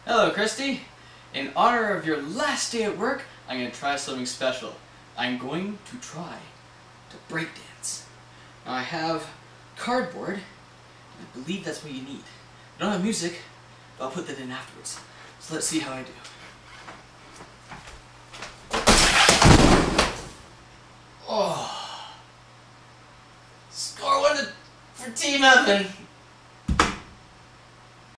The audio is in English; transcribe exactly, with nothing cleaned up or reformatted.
Hello, Christy. In honor of your last day at work, I'm going to try something special. I'm going to try to breakdance. Now I have cardboard, and I believe that's what you need. I don't have music, but I'll put that in afterwards. So let's see how I do. Oh! Score one for Team Evan!